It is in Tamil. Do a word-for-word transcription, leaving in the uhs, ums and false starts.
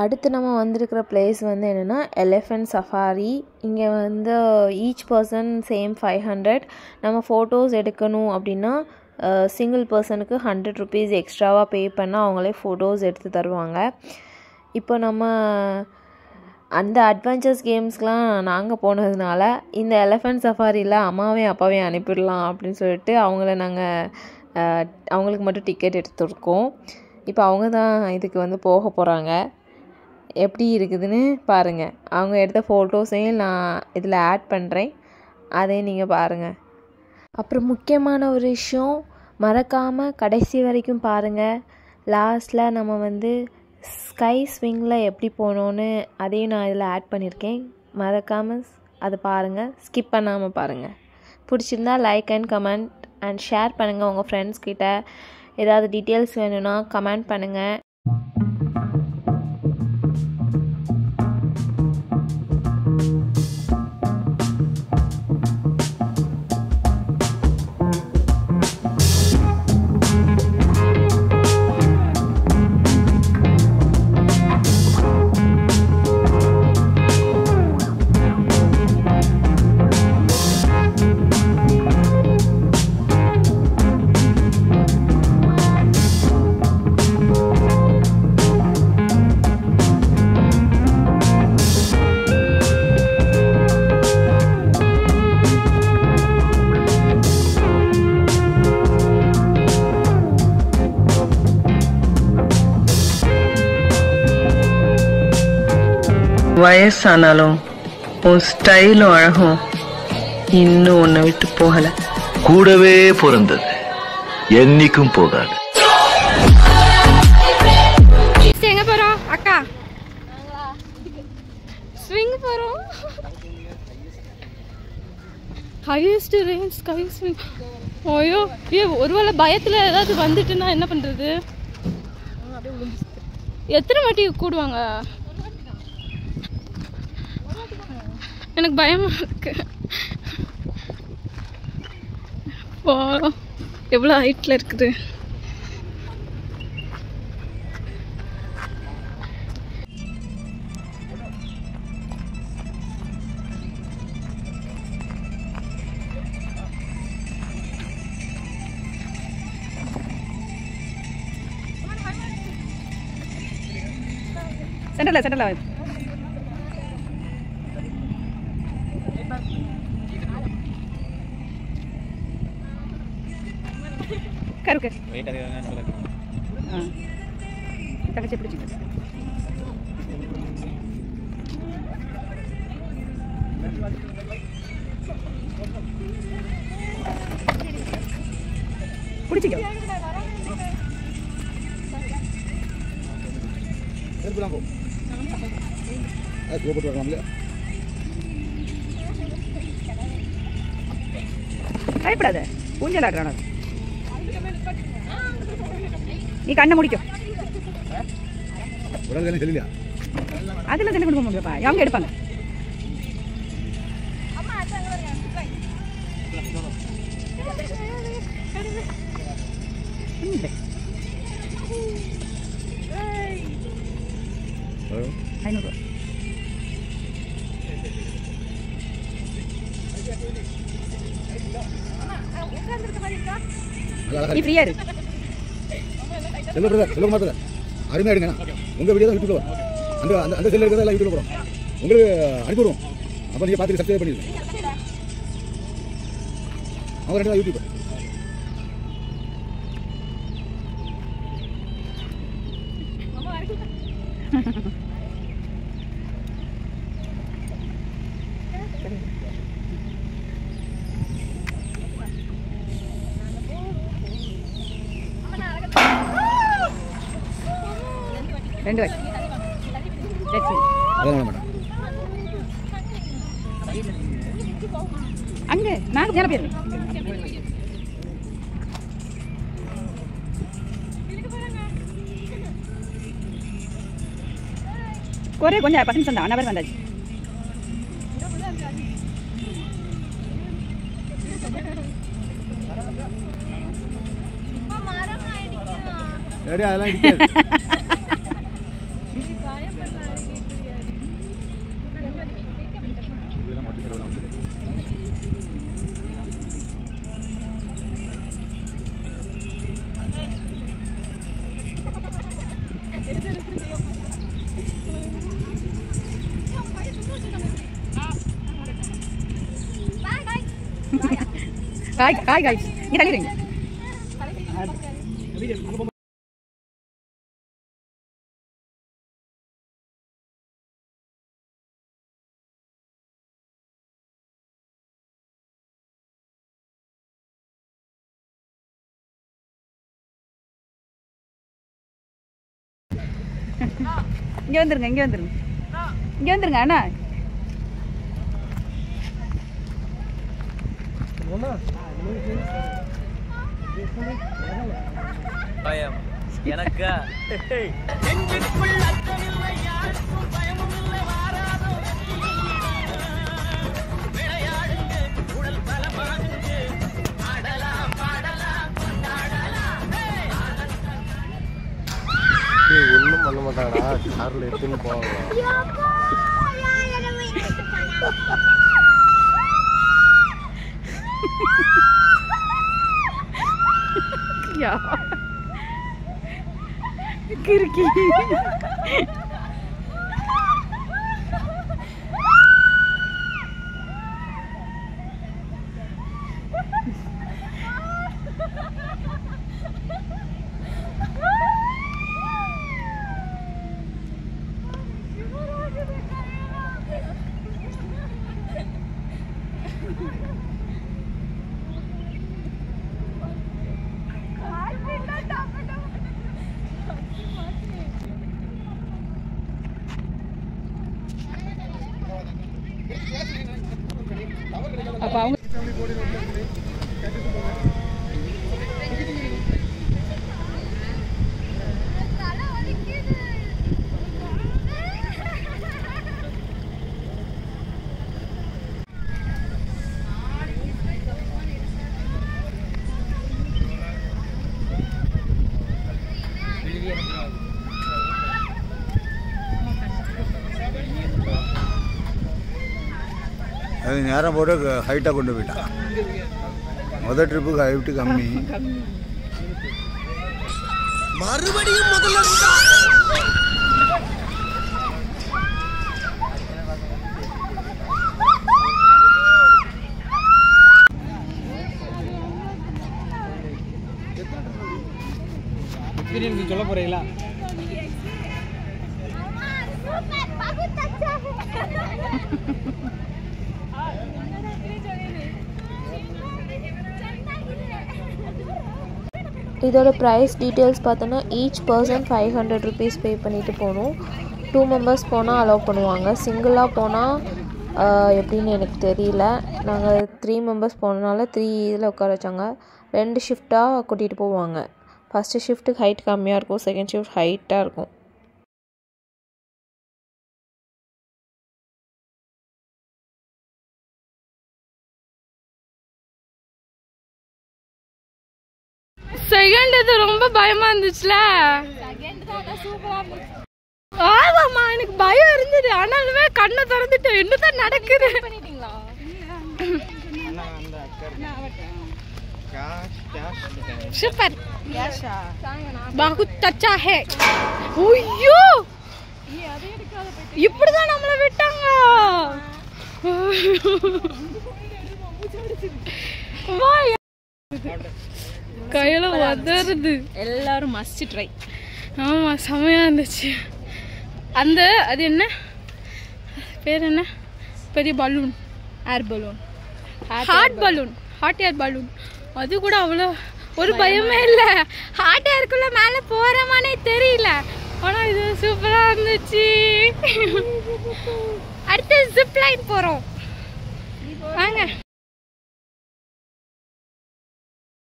அடுத்து நம்ம வந்திருக்கிற பிளேஸ் வந்து என்னென்னா எலிஃபென்ட் சஃபாரி. இங்கே வந்து each person same five hundred. நம்ம ஃபோட்டோஸ் எடுக்கணும் அப்படின்னா சிங்கிள் பர்சனுக்கு ஹண்ட்ரட் ருபீஸ் எக்ஸ்ட்ராவாக பே பண்ணால் அவங்களே ஃபோட்டோஸ் எடுத்து தருவாங்க. இப்போ நம்ம அந்த அட்வென்ச்சர்ஸ் கேம்ஸ்க்கெலாம் நாங்கள் போனதுனால இந்த எலிஃபென்ட் சஃபாரியில் அம்மாவையும் அப்பாவையும் அனுப்பிடலாம் அப்படின்னு சொல்லிட்டு அவங்கள நாங்கள் அவங்களுக்கு மட்டும் டிக்கெட் எடுத்துருக்கோம். இப்போ அவங்க தான் இதுக்கு வந்து போக போகிறாங்க. எப்படி இருக்குதுன்னு பாருங்கள். அவங்க எடுத்த ஃபோட்டோஸையும் நான் இதில் ஆட் பண்ணுறேன், அதையும் நீங்கள் பாருங்கள். அப்புறம் முக்கியமான ஒரு விஷயம், மறக்காமல் கடைசி வரைக்கும் பாருங்கள். லாஸ்ட்டில் நம்ம வந்து ஸ்கை ஸ்விங்கில் எப்படி போனோன்னு அதையும் நான் இதில் ஆட் பண்ணியிருக்கேன். மறக்காமல் அதை பாருங்கள், ஸ்கிப் பண்ணாமல் பாருங்கள். பிடிச்சிருந்தா like and comment and share பண்ணுங்கள். உங்கள் ஃப்ரெண்ட்ஸ் கிட்ட ஏதாவது டீட்டெயில்ஸ் வேணும்னா கமெண்ட் பண்ணுங்கள். வயசானாலும் உன் ஸ்டைலும் அழகும் இன்னும் உன்னை விட்டு போகல. கூடவே பிறந்தது என்னைக்கும் போகாது. எங்க போறோம் அக்கா? ஸ்விங் போறோம். Highest range sky swing. ஓயோ, ஏ ஒருவேளை பயத்துல ஏதாவது வந்துட்டுன்னா என்ன பண்றது? எத்தனை வாட்டி கூடுவாங்க? எனக்கு பயமா இருக்கு. ஓ, எவ்வளோ ஹைட்ல இருக்குது. சென்டர்ல சென்டர்ல கருக்கு வெயிட் அதிகமாக சொல்லுங்க. ஆ தங்கச்சி பிடிச்சிட்டு பிடிச்சிக்கோ. எடுத்துலாம் போ. அது போட்டு வரலாம்ல. பயப்படாத, ஊஞ்சல் ஆடுறானா? நீ கண்ணை முடிக்கும். அதெல்லாம் தண்ணி கொடுக்க முடியாப்பா, அவங்க எடுப்பாங்க. ஐநூறு நீ ஃப்ரீயா இரு. செல்வ பிரதர் செல்வ மாத்திர அருமையாக எடுங்க. உங்கள் வீடியோ தான் யூடியூப்ல வரும். அந்த அந்த அந்த செல்லில் இருக்கிறதா எல்லாம் யூடியூப்ல போகிறோம். உங்களுக்கு அனுப்பிவிடுவோம். அப்போ நீங்கள் பார்த்துட்டு சப்ஸ்கிரைப் பண்ணிடுங்க. அவங்க ரெண்டு தான் யூடியூப். ரெண்டு வாட்டி அங்க நாங்க ஜன பேர் ஒரே கொஞ்சம் பத்து நிமிஷம் தான் அண்ணா பேர் வந்தாச்சு. அதெல்லாம் காய் காய் காய் நீ தள்ளிடுங்க. இங்கே வந்துருங்க இங்கே வந்துருங்க இங்கே வந்துருங்க அண்ணா. எனக்கு ஒன்றும் பண்ண மாட்டாடா. காரில் எடுத்துன்னு போவாங்க. யா கிறுக்கி அப்போ அவங்க அது நேரம் போட்டு ஹைட்டாக கொண்டு போயிட்டான். முதல் ட்ரிப்புக்கு ஹைட்டு கம்மி. மறுபடியும் முதல்ல எக்ஸ்பீரியன்ஸ் சொல்ல போறீங்களா? இதோட ப்ரைஸ் டீட்டெயில்ஸ் பார்த்தோன்னா each person five hundred rupees pay பண்ணிவிட்டு போகணும். டூ மெம்பர்ஸ் போனால் அலோவ் பண்ணுவாங்க. சிங்கிளாக போனால் எப்படின்னு எனக்கு தெரியல. நாங்கள் த்ரீ மெம்பர்ஸ் போனனால த்ரீ இதில் உட்கார வச்சாங்க. ரெண்டு ஷிஃப்டாக கூட்டிகிட்டு போவாங்க. ஃபஸ்ட்டு ஷிஃப்ட்டுக்கு ஹைட் கம்மியாக இருக்கும், செகண்ட் ஷிஃப்ட் ஹைட்டாக இருக்கும். செகண்ட் இது ரொம்ப பயமா இருந்துச்சுல. ஆமாம்மா எனக்கு பயம் இருந்தது. ஆனாலுமே கண்ணை திறந்துட்டு என்னதான் நடக்குது. சூப்பர் बहुत अच्छा है. ஐயோ இப்படிதான் நம்மள விட்டாங்க. கையில வதருது. எல்லாரும் மஸ்ட் ட்ரை. ஆமா செமையா இருந்துச்சு. அந்த அது என்ன பேர் என்ன பெரிய balloon, air balloon, hot balloon, hot air balloon. அது கூட அவ்வளோ ஒரு பயமே இல்லை. ஹாட் ஏருக்குள்ள மேலே போகிறமானே தெரியல. ஆனால் இது சூப்பராக இருந்துச்சு. அடுத்து ஜிப் லைன் போகிறோம் வாங்க.